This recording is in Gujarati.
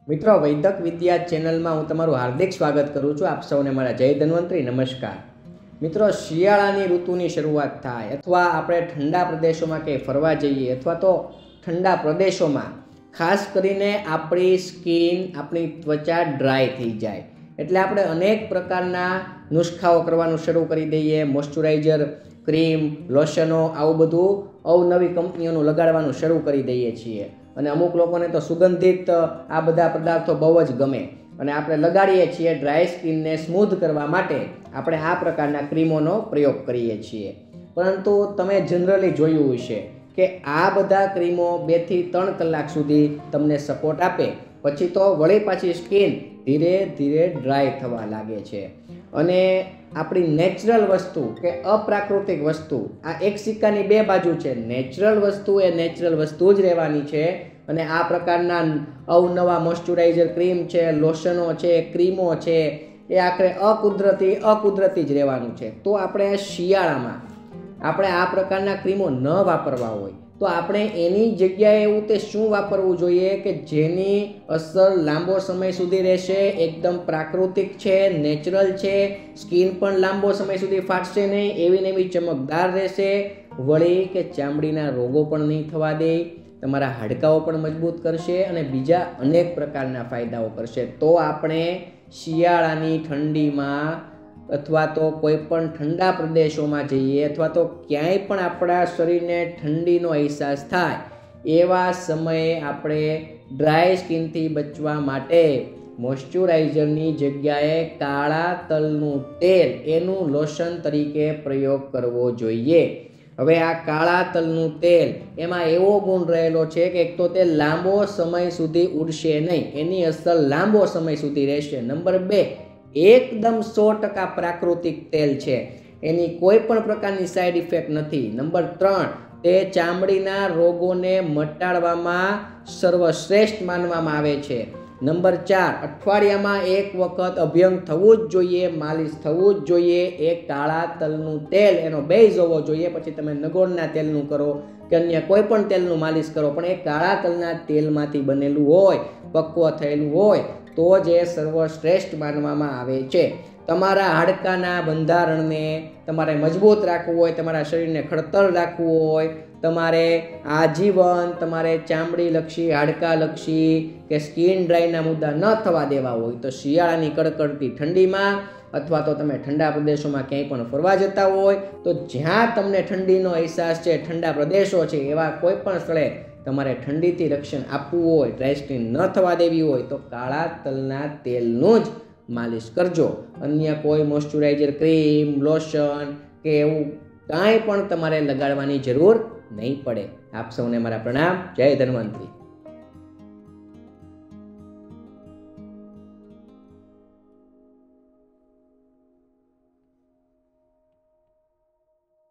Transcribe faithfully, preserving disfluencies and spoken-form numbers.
મિત્રો, વૈદક વિદ્યા ચેનલમાં હું તમારું હાર્દિક સ્વાગત કરું છું. આપ સૌને મારા જય ધન્વંતરી નમસ્કાર. મિત્રો, શિયાળાની ઋતુની શરૂઆત થાય અથવા આપણે ઠંડા પ્રદેશોમાં કે ફરવા જઈએ અથવા તો ઠંડા પ્રદેશોમાં ખાસ કરીને આપણી સ્કિન, આપણી ત્વચા ડ્રાય થઈ જાય એટલે આપણે અનેક પ્રકારના નુસ્ખાઓ કરવાનું શરૂ કરી દઈએ. મોઇશ્ચરાઇઝર, ક્રીમ, લોશનો, આવું બધું અવનવી કંપનીઓનું લગાડવાનું શરૂ કરી દઈએ છીએ. અને અમુક લોકોને તો સુગંધિત આ બધા પદાર્થો બહુ જ ગમે અને આપણે લગાડીએ છીએ. ડ્રાય સ્કિનને સ્મૂધ કરવા માટે આપણે આ પ્રકારના ક્રીમોનો પ્રયોગ કરીએ છીએ. પરંતુ તમે જનરલી જોયું હશે કે આ બધા ક્રીમો બેથી ત્રણ કલાક સુધી તમને સપોર્ટ આપે, પછી તો વળી પાછી સ્કિન ધીરે ધીરે ડ્રાય થવા લાગે છે. અને આપણી નેચરલ વસ્તુ કે અપ્રાકૃતિક વસ્તુ, આ એક સિક્કાની બે બાજુ છે. નેચરલ વસ્તુ એ નેચરલ વસ્તુ જ રહેવાની છે અને આ પ્રકારના અવનવા મોઇશ્ચરાઇઝર ક્રીમ છે, લોશનો છે, ક્રીમો છે, એ આખરે અકુદરતી અકુદરતી જ રહેવાનું છે. તો આપણે શિયાળામાં આપણે આ પ્રકારના ક્રીમો ન વાપરવા હોય તો આપણે એની જગ્યાએ એવું તે શું વાપરવું જોઈએ કે જેની અસર લાંબો સમય સુધી રહેશે, એકદમ પ્રાકૃતિક છે, નેચરલ છે, સ્કિન પણ લાંબો સમય સુધી ફાટશે નહીં, એવી ને એવી ચમકદાર રહેશે, વળી કે ચામડીના રોગો પણ નહીં થવા દે, તમારા હાડકાઓ પણ મજબૂત કરશે અને બીજા અનેક પ્રકારના ફાયદાઓ કરશે. તો આપણે શિયાળાની ઠંડીમાં અથવા તો કોઈ પણ ઠંડા પ્રદેશોમાં જઈએ અથવા તો ક્યાંય પણ આપણા શરીરને ઠંડીનો અહેસાસ થાય એવા સમયે આપણે ડ્રાય સ્કિનથી બચવા માટે મોઇશ્ચરાઇઝરની જગ્યાએ કાળા તલનું તેલ એનું લોશન તરીકે પ્રયોગ કરવો જોઈએ. હવે આ કાળા તલનું તેલ એમાં એવો ગુણ રહેલો છે કે એક તો તે લાંબો સમય સુધી ઉડશે નહીં, એની અસર લાંબો સમય સુધી રહેશે. નંબર બે, એકદમ સો ટકા પ્રાકૃતિક તેલ છે, એની કોઈ પણ પ્રકારની સાઈડ ઇફેક્ટ નથી. નંબર ત્રણ, તે ચામડીના રોગોને મટાડવામાં સર્વશ્રેષ્ઠ માનવામાં આવે છે. નંબર ચાર, અઠવાડિયામાં એક વખત અભ્યંગ થવું જ જોઈએ, માલિશ થવું જ જોઈએ. એ કાળા તલનું તેલ એનો બેઝ હોવો જોઈએ. પછી તમે નગોળના તેલનું કરો કે અન્ય કોઈ પણ તેલનું માલિશ કરો, પણ એ કાળા તલના તેલમાંથી બનેલું હોય, પક્વ થયેલું હોય તો જ એ સર્વશ્રેષ્ઠ માનવામાં આવે છે. તમારા હાડકાના બંધારણને તમારે મજબૂત રાખવું હોય, તમારા શરીરને ખડતલ રાખવું હોય, તમારે આજીવન તમારે ચામડીલક્ષી, હાડકાલક્ષી કે સ્કિન ડ્રાયના મુદ્દા ન થવા દેવા હોય તો શિયાળાની કડકડતી ઠંડીમાં અથવા તો તમે ઠંડા પ્રદેશોમાં ક્યાંય પણ ફરવા જતા હોય તો જ્યાં તમને ઠંડીનો અહેસાસ છે, ઠંડા પ્રદેશો છે, એવા કોઈ પણ સ્થળે તમારે ઠંડીથી રક્ષણ આપવું હોય, ડ્રાય સ્કિન ન થવા દેવી હોય તો કાળા તલના તેલનું જ માલિશ કરજો. અન્ય કોઈ મોઇશ્ચરાઇઝર, ક્રીમ, લોશન કે એવું કાંઈ પણ તમારે લગાડવાની જરૂર નહીં પડે. આપ સૌને મારા પ્રણામ. જય ધન્વંતરી.